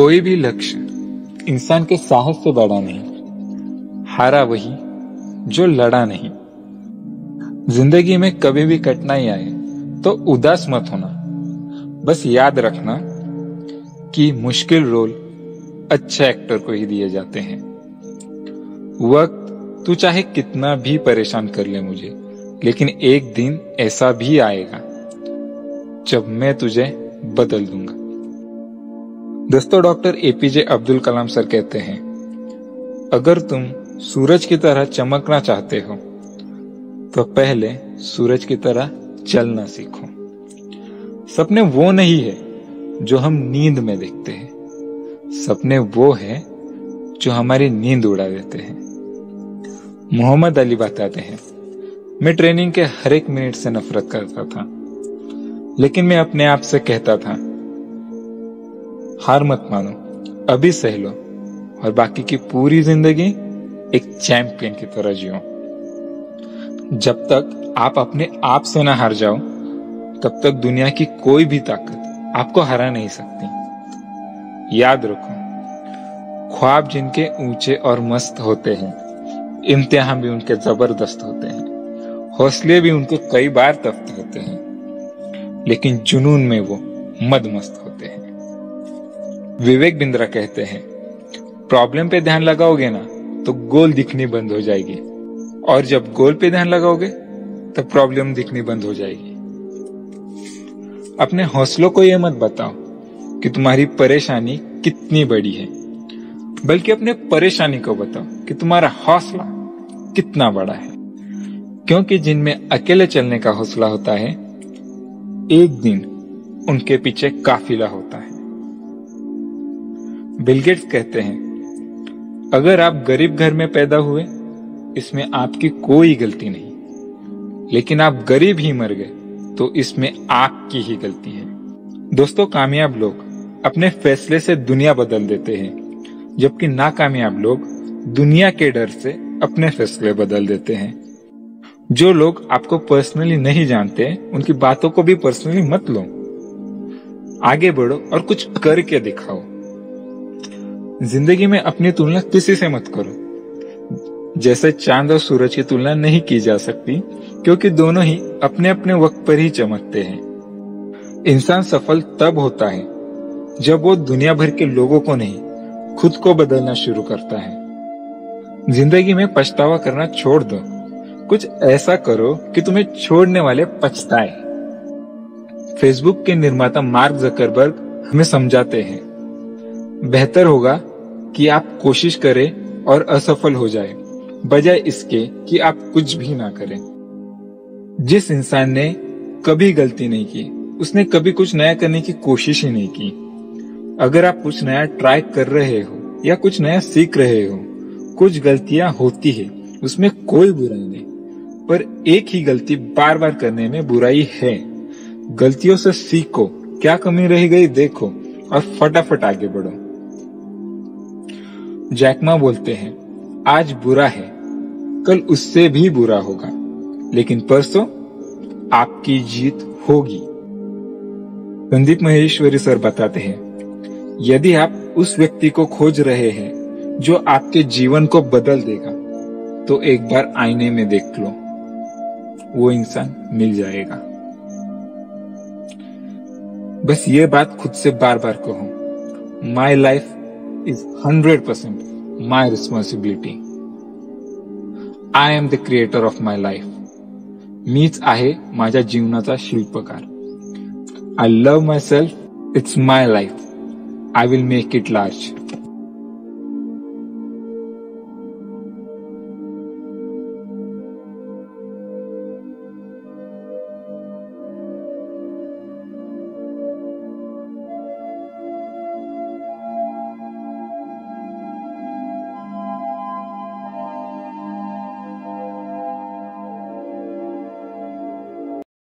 कोई भी लक्ष्य इंसान के साहस से बड़ा नहीं, हारा वही जो लड़ा नहीं। जिंदगी में कभी भी कठिनाई आए तो उदास मत होना, बस याद रखना कि मुश्किल रोल अच्छे एक्टर को ही दिए जाते हैं। वक्त तू चाहे कितना भी परेशान कर ले मुझे, लेकिन एक दिन ऐसा भी आएगा जब मैं तुझे बदल दूंगा। दोस्तों, doctor APJ Abdul Kalam sir कहते हैं, अगर तुम सूरज की तरह चमकना चाहते हो तो पहले सूरज की तरह चलना सीखो। सपने वो नहीं है जो हम नींद में देखते हैं, सपने वो है जो हमारी नींद उड़ा देते हैं। मोहम्मद अली बताते हैं, मैं ट्रेनिंग के हर एक मिनट से नफरत करता था, लेकिन मैं अपने आप से कहता था, हार मत मानो, अभी सह लो और बाकी की पूरी जिंदगी एक चैंपियन की तरह जियो। जब तक आप अपने आप से ना हार जाओ, तब तक दुनिया की कोई भी ताकत आपको हरा नहीं सकती। याद रखो, ख्वाब जिनके ऊंचे और मस्त होते हैं, इम्तिहान भी उनके जबरदस्त होते हैं, हौसले भी उनके कई बार तख्त होते हैं, लेकिन जुनून में वो मदमस्त होते हैं। विवेक बिंद्रा कहते हैं, प्रॉब्लम पे ध्यान लगाओगे ना तो गोल दिखनी बंद हो जाएगी, और जब गोल पे ध्यान लगाओगे तब प्रॉब्लम दिखनी बंद हो जाएगी। अपने हौसलों को ये मत बताओ कि तुम्हारी परेशानी कितनी बड़ी है, बल्कि अपने परेशानी को बताओ कि तुम्हारा हौसला कितना बड़ा है। क्योंकि जिनमें अकेले चलने का हौसला होता है, एक दिन उनके पीछे काफिला होता है। बिल गेट्स कहते हैं, अगर आप गरीब घर में पैदा हुए, इसमें आपकी कोई गलती नहीं, लेकिन आप गरीब ही मर गए तो इसमें आपकी ही गलती है। दोस्तों, कामयाब लोग अपने फैसले से दुनिया बदल देते हैं, जबकि नाकामयाब लोग दुनिया के डर से अपने फैसले बदल देते हैं। जो लोग आपको पर्सनली नहीं जानते, उनकी बातों को भी पर्सनली मत लो। आगे बढ़ो और कुछ करके दिखाओ। जिंदगी में अपनी तुलना किसी से मत करो। जैसे चांद और सूरज की तुलना नहीं की जा सकती, क्योंकि दोनों ही अपने अपने वक्त पर ही चमकते हैं। इंसान सफल तब होता है जब वो दुनिया भर के लोगों को नहीं, खुद को बदलना शुरू करता है। जिंदगी में पछतावा करना छोड़ दो, कुछ ऐसा करो कि तुम्हें छोड़ने वाले पछताए। फेसबुक के निर्माता मार्क जकरबर्ग हमें समझाते हैं, बेहतर होगा कि आप कोशिश करें और असफल हो जाए, बजाय इसके कि आप कुछ भी ना करें। जिस इंसान ने कभी गलती नहीं की, उसने कभी कुछ नया करने की कोशिश ही नहीं की। अगर आप कुछ नया ट्राई कर रहे हो या कुछ नया सीख रहे हो, कुछ गलतियां होती है, उसमें कोई बुराई नहीं, पर एक ही गलती बार बार करने में बुराई है। गलतियों से सीखो, क्या कमी रह गई देखो और फटाफट आगे बढ़ो। जैक मा बोलते हैं, आज बुरा है, कल उससे भी बुरा होगा, लेकिन परसों आपकी जीत होगी। संदीप महेश्वरी सर बताते हैं, यदि आप उस व्यक्ति को खोज रहे हैं जो आपके जीवन को बदल देगा, तो एक बार आईने में देख लो, वो इंसान मिल जाएगा। बस ये बात खुद से बार बार कहो, my life is 100% my responsibility. I am the creator of my life. मीच आहे माझ्या जीवनाचा शिल्पकार. I love myself. It's my life. I will make it large.